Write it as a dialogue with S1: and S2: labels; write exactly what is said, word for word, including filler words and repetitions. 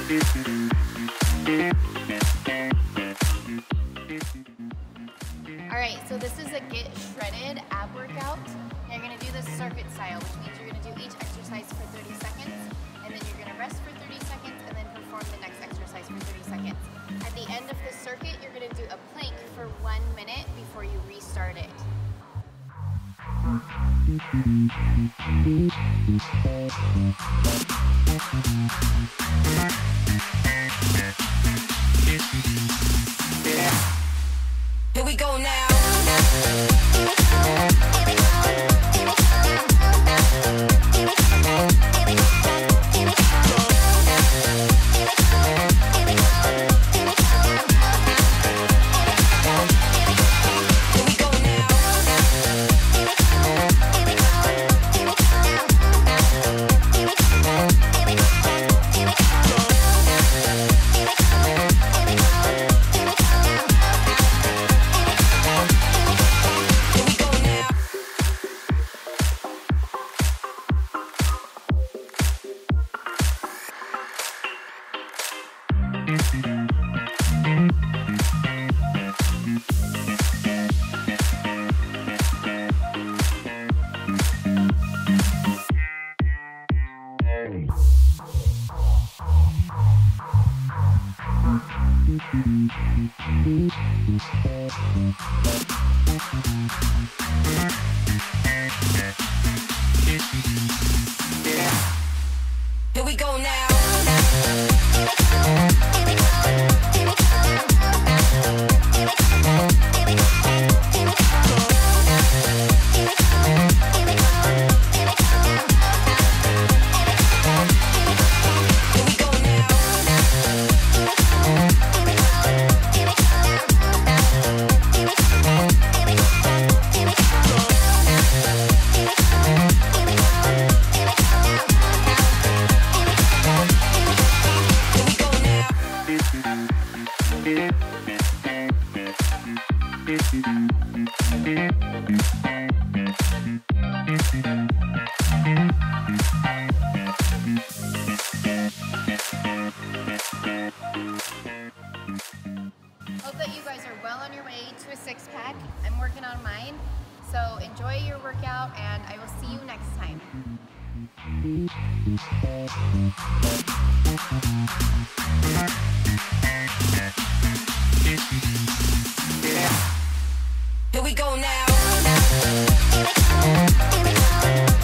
S1: Alright, so this is a get shredded ab workout. You're going to do this circuit style, which means you're going to do each exercise for thirty seconds, and then you're going to rest for thirty seconds, and then perform the next exercise for thirty seconds. At the end of the circuit, you're going to do a plank for one minute before you restart it.
S2: Here we go now. Here we go now.
S1: Hope that you guys are well on your way to a six pack. I'm working on mine. So enjoy your workout and I will see you next time.
S2: Here we go now.